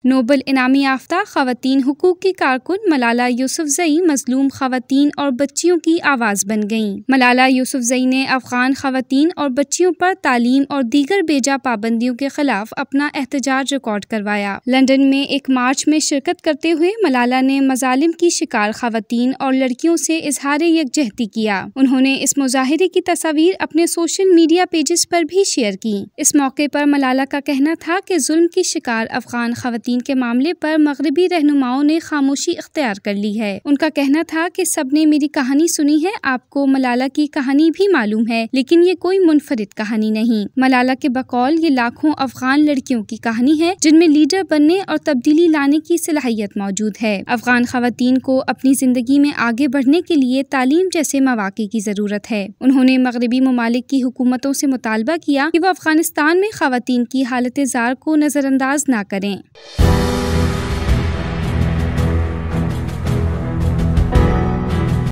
Nobel इनामी याफ्ता ख़वातीन हुकूक की कारकुन मलाला यूसुफ़ज़ई मज़लूम ख़वातीन और बच्चियों की आवाज़ बन गईं। मलाला यूसुफ़ज़ई ने अफ़गान ख़वातीन और बच्चियों पर तालीम और दीगर बेजा पाबंदियों के खिलाफ अपना एहतजाज रिकॉर्ड करवाया। लंदन में एक मार्च में शिरकत करते हुए मलाला ने मज़ालिम की शिकार ख़वातीन और लड़कियों से इज़हार यकजहती किया। उन्होंने इस मुज़ाहिरे की तस्वीर अपने सोशल मीडिया पेजेस पर भी शेयर की। इस मौके पर मलाला का कहना था कि जुल्म की शिकार अफ़गान ख़वातीन के मामले पर मगरबी रहनुमाओं ने खामोशी इख्तियार कर ली है। उनका कहना था कि सबने मेरी कहानी सुनी है, आपको मलाला की कहानी भी मालूम है, लेकिन ये कोई मुनफरिद कहानी नहीं। मलाला के बकौल ये लाखों अफ़गान लड़कियों की कहानी है जिनमें लीडर बनने और तब्दीली लाने की सलाहियत मौजूद है। अफ़गान ख़वातीन को अपनी जिंदगी में आगे बढ़ने के लिए तालीम जैसे मौक़े की ज़रूरत है। उन्होंने मगरबी ममालिक की हुकूमतों से मुतालबा किया कि वह अफ़गानिस्तान में ख़वातीन की हालत ज़ार को नज़रअंदाज न करें।